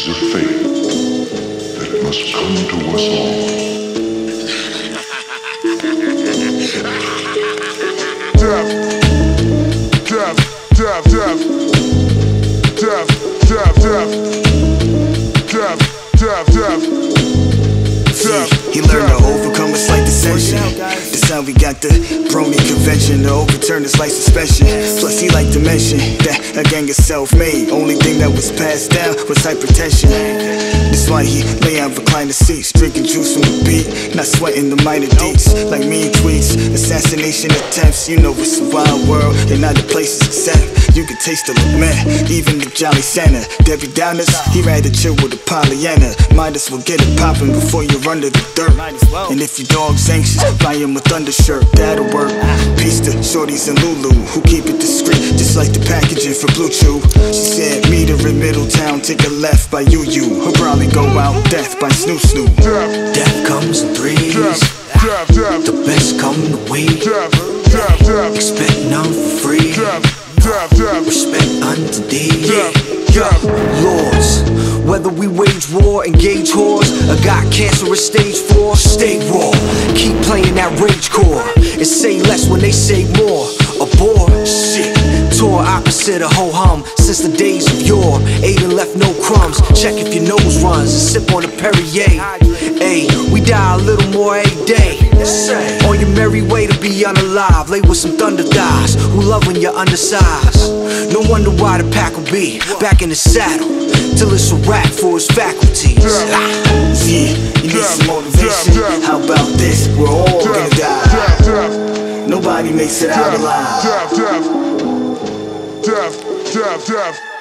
is a fate that must come to us all. Death, death, death, death, death, death, death, death, death, death. He learned to overcome a slight dissension. That's how we got the Brony convention to overturn the slight suspension. Plus he liked to mention that a gang is self-made. Only thing that was passed down was hypertension. That's why he lay on recliner seats, drinking juice from the beat, not sweating the minor deets. Like mean tweets, assassination attempts. You know it's a wild world and other places except you can taste the lament. Even the Jolly Santa, Debbie Downers, he rather chill with a Pollyanna. Might as well get it poppin' before you're under the dirt. And if your dog's anxious, buy him a undershirt, that'll work. Peace to Shorties and Lulu, who keep it discreet, just like the packaging for Blue Chew. She said, meet her in Middletown, take a left by UU. He'll probably go out death by Snoop Snoop. Death comes in threes. The best come to we. Expect none for free. Respect unto thee. Lords, whether we wage war, engage whores, or got cancerous stage 4, stay raw. Keep playing that rage core and say less when they say more. A bore, shit. Tore opposite of ho-hum since the days of yore. Ate and left no crumbs. Check if your nose runs and sip on a Perrier. Ayy, we die a little more every day. On your merry way to be unalive, lay with some thunder thighs who love when you're undersized. No wonder why the pack will be back in the saddle till it's a wrap for his faculties. Yeah, you need some motivation. How about this? We're all gonna die. Nobody makes it out alive. Death, death, death, death.